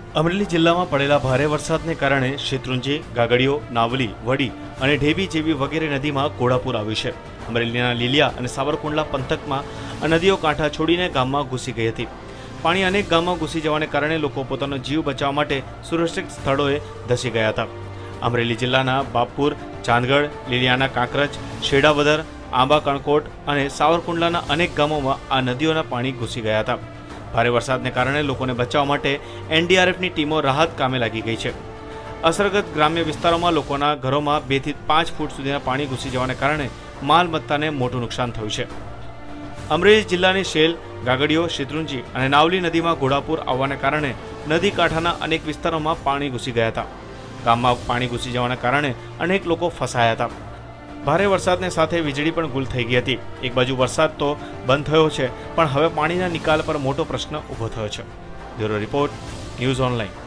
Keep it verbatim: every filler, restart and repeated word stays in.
અમરેલી જિલ્લામાં પડેલા ભારે વરસાદને કારણે શેત્રુંજી, ગાગડીઓ, નાવલી, વડી અને ઢેબી જેવી વગેરે નદીમાં ઘોડાપૂર આવ્યું છે। અમરેલીના લીલિયા અને સાવરકુંડલા પંથકમાં આ નદીઓ કાંઠા છોડીને ગામમાં ઘૂસી ગઈ હતી। પાણી અનેક ગામમાં ઘૂસી જવાને કારણે લોકો પોતાનો જીવ બચાવવા માટે સુરક્ષિત સ્થળોએ ધસી ગયા હતા। અમરેલી જિલ્લાના બાપપુર, ચાંદગઢ, લીલિયાના કાંકરજ, શેડાવદર, આંબા કણકોટ અને સાવરકુંડલાના અનેક ગામોમાં આ નદીઓના પાણી ઘૂસી ગયા હતા। ભારે વરસાદને કારણે લોકોને બચાવવા માટે એનડીઆરએફની ટીમો રાહત કામે લાગી ગઈ છે। અસરગ્રસ્ત ગ્રામ્ય વિસ્તારોમાં લોકોના ઘરોમાં બે થી પાંચ ફૂટ સુધીના પાણી ઘૂસી જવાને કારણે માલ મત્તાને મોટું નુકસાન થયું છે। અમરેલી જિલ્લાની શેલ, ગાગડીઓ, શેત્રુંજી અને નાવલી નદીમાં ઘોડાપૂર આવવાને કારણે નદી કાંઠાના અનેક વિસ્તારોમાં પાણી ઘૂસી ગયા હતા। ગામમાં પાણી ઘૂસી જવાના કારણે અનેક લોકો ફસાયા હતા। ભારે વરસાદને સાથે વીજળી પણ ગુલ થઈ ગઈ હતી। એક બાજુ વરસાદ તો બંધ થયો છે, પણ હવે પાણીના નિકાલ પર મોટો પ્રશ્ન ઊભો થયો છે। Bureau report, news online.